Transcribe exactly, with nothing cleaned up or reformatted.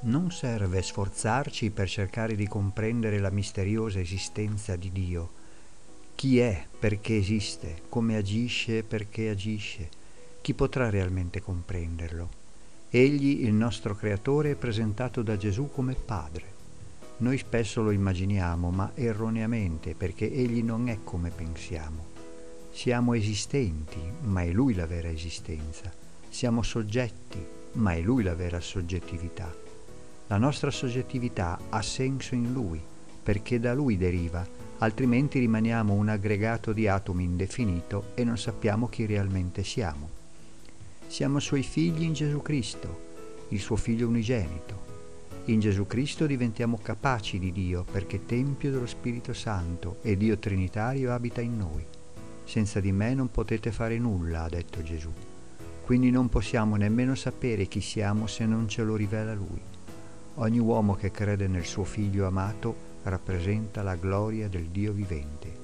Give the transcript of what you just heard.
Non serve sforzarci per cercare di comprendere la misteriosa esistenza di Dio. Chi è, perché esiste, come agisce, perché agisce. Chi potrà realmente comprenderlo? Egli, il nostro Creatore, è presentato da Gesù come Padre. Noi spesso lo immaginiamo, ma erroneamente, perché Egli non è come pensiamo. Siamo esistenti, ma è Lui la vera esistenza. Siamo soggetti, ma è Lui la vera soggettività. La nostra soggettività ha senso in Lui, perché da Lui deriva, altrimenti rimaniamo un aggregato di atomi indefinito e non sappiamo chi realmente siamo. Siamo Suoi figli in Gesù Cristo, il Suo Figlio unigenito. In Gesù Cristo diventiamo capaci di Dio, perché Tempio dello Spirito Santo e Dio Trinitario abita in noi. Senza di me non potete fare nulla, ha detto Gesù. Quindi non possiamo nemmeno sapere chi siamo se non ce lo rivela Lui. Ogni uomo che crede nel suo Figlio amato rappresenta la gloria del Dio vivente.